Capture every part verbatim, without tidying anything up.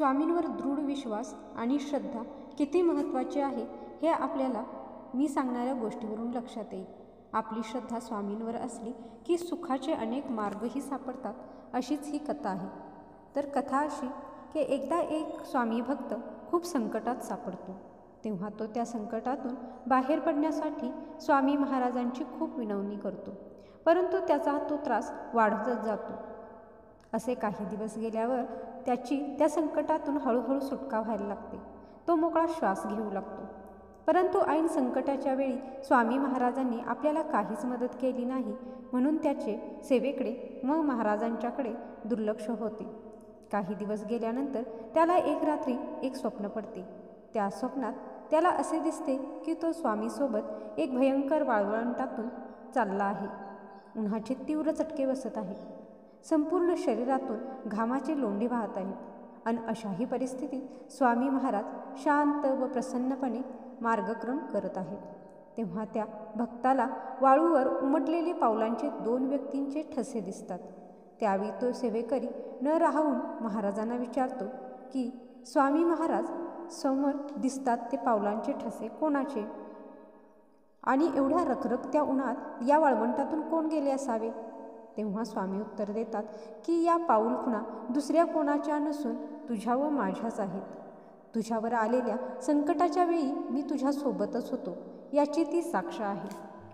स्वामींवर दृढ विश्वास आणि श्रद्धा किती महत्त्वाची आहे हे आपल्याला मी सांगणाऱ्या गोष्टीवरून लक्षात येईल. आपली श्रद्धा स्वामींवर असली की सुखाचे अनेक मार्गही सापडतात, अशीच ही कथा आहे. तर कथा अशी की एकदा एक स्वामी भक्त खूप संकटात सापडतो. तेव्हा तो त्या संकटातून बाहेर पडण्यासाठी स्वामी महाराजांची खूप विनवणी करतो, परंतु त्याचा तो त्रास वाढतच जातो. असे काही दिवस गेल्यावर त्याची त्या संकटातून हळूहळू सुटका व्हायला लागते. तो मोकळा श्वास घेऊ लागतो. परंतु ऐन संकटाच्या वेळी स्वामी महाराजांनी आपल्याला काहीच मदत केली नाही, म्हणून त्याचे सेवेकडे व महाराजांच्याकडे दुर्लक्ष होते. काही दिवस गेल्यानंतर त्याला एक रात्री एक स्वप्न पडते. त्या स्वप्नात त्याला असे दिसते की तो स्वामीसोबत एक भयंकर वाळवंटातून चालला आहे. उन्हाचे तीव्र चटके बसत आहेत. संपूर्ण शरीरातून घामाचे लोंढे वाहत आहेत. आणि अशाही परिस्थितीत स्वामी महाराज शांत व प्रसन्नपणे मार्गक्रम करत आहेत. तेव्हा त्या भक्ताला वाळूवर उमटलेले पावलांचे दोन व्यक्तींचे ठसे दिसतात. त्यावेळी तो सेवेकरी न राहून महाराजांना विचारतो की स्वामी महाराज, समोर दिसतात ते पावलांचे ठसे कोणाचे? आणि एवढ्या रखरखत्या उन्हात या वाळवंटातून कोण गेले असावे? तेव्हा स्वामी उत्तर देतात की या पाऊल खुणा दुसऱ्या कोणाच्या नसून तुझ्या व माझ्याच आहेत. तुझ्यावर आलेल्या संकटाच्या वेळी मी तुझ्यासोबतच होतो, याची ती साक्ष आहे.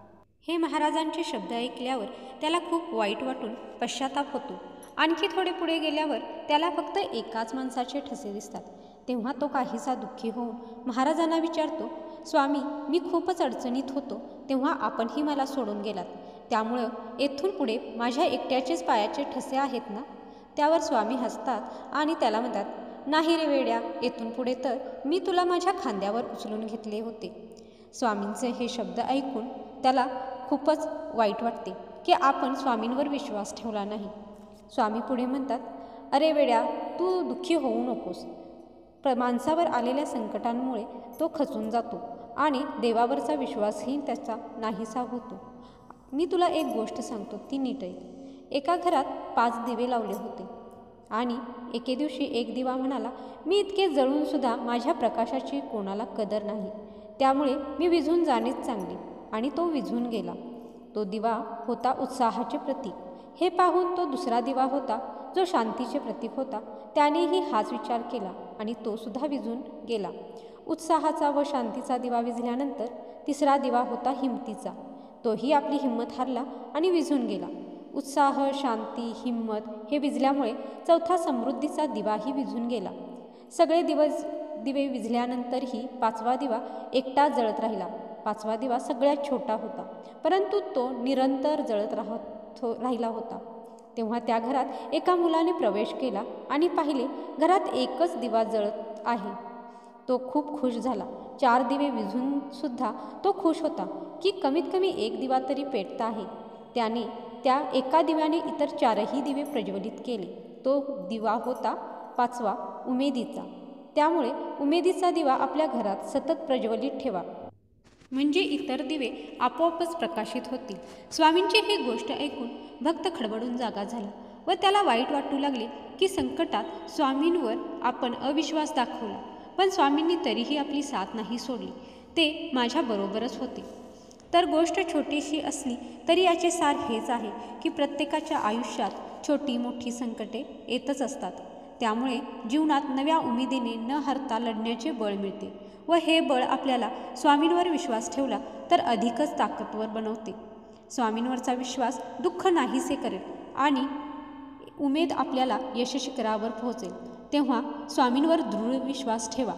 हे महाराजांचे शब्द ऐकल्यावर त्याला खूप वाईट वाटून पश्चाताप होतो. आणखी थोडे पुढे गेल्यावर त्याला फक्त एकाच माणसाचे ठसे दिसतात. तेव्हा तो काहीसा दुःखी होऊन महाराजांना विचारतो, स्वामी, मी खूपच अडचणीत होतो तेव्हा आपणही मला सोडून गेलात. त्यामुळं येथून पुढे माझ्या एकट्याचेच पायाचे ठसे आहेत ना? त्यावर स्वामी हसतात आणि त्याला म्हणतात, नाही रे वेड्या, येथून पुढे तर मी तुला माझ्या खांद्यावर उचलून घेतले होते. स्वामींचे हे शब्द ऐकून त्याला खूपच वाईट वाटते की आपण स्वामींवर विश्वास ठेवला नाही. स्वामी पुढे म्हणतात, अरे वेड्या, तू दुःखी होऊ नकोस. प्र माणसावर आलेल्या संकटांमुळे तो खचून जातो आणि देवावरचा विश्वासही त्याचा नाहीसा होतो. मी तुला एक गोष्ट सांगतो, ती नीट ऐक. एका घरात पाच दिवे लावले होते आणि एके दिवशी एक दिवा म्हणाला, मी इतके जळूनसुद्धा माझ्या प्रकाशाची कोणाला कदर नाही, त्यामुळे मी विझून जाणेच चांगले. आणि तो विझून गेला. तो दिवा होता उत्साहाचे प्रतीक. हे पाहून तो दुसरा दिवा होता जो शांतीचे प्रतीक होता. त्यानेही हाच विचार केला आणि तो सुद्धा विझून गेला. उत्साहाचा व शांतीचा दिवा विझल्यानंतर तिसरा दिवा होता हिमतीचा. तोही आपली हिंमत हारला आणि विझून गेला. उत्साह, शांती, हिंमत हे विझल्यामुळे चौथा समृद्धीचा दिवाही विझून गेला. सगळे दिवस दिवे विझल्यानंतरही पाचवा दिवा एकटा जळत राहिला. पाचवा दिवा सगळ्यात छोटा होता, परंतु तो निरंतर जळत राहत राहिला होता. तेव्हा त्या घरात एका मुलाने प्रवेश केला आणि पाहिले घरात एकच दिवा जळत आहे. तो खूप खुश झाला. चार दिवे विझून सुद्धा तो खुश होता की कमीत कमी एक दिवा तरी पेटता आहे. त्याने त्या एका दिव्याने इतर चारही दिवे प्रज्वलित केले. तो दिवा होता पाचवा, उमेदीचा. त्यामुळे उमेदीचा दिवा आपल्या घरात सतत प्रज्वलित ठेवा, म्हणजे इतर दिवे आपोआपच प्रकाशित होतील. स्वामींची ही गोष्ट ऐकून भक्त खडबडून जागा झाला व त्याला वाईट वाटू लागले की संकटात स्वामींवर आपण अविश्वास दाखवला, पण स्वामींनी तरीही आपली साथ नाही सोडली. ते माझ्याबरोबरच होते. तर गोष्ट छोटीशी असली तरी याचे सार हेच आहे की प्रत्येकाच्या आयुष्यात छोटी मोठी संकटे येतच असतात. त्यामुळे जीवनात नव्या उमेदीने न हरता लढण्याचे बळ मिळते व हे बळ आपल्याला स्वामींवर विश्वास ठेवला तर अधिकच ताकदवर बनवते. स्वामींवरचा विश्वास दुःख नाहीसे करेल आणि उमेद आपल्याला यशशिखरावर पोहोचेल. तेव्हा स्वामींवर दृढ विश्वास ठेवा.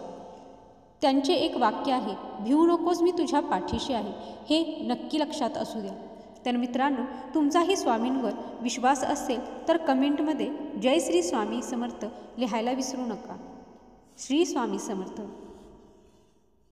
त्यांचे एक वाक्य आहे, भिवू नकोस, मी तुझ्या पाठीशी आहे. हे नक्की लक्षात असू द्या. तर मित्रांनो, तुमचाही स्वामींवर विश्वास असेल तर कमेंटमध्ये जय श्री स्वामी समर्थ लिहायला विसरू नका. श्री स्वामी समर्थ.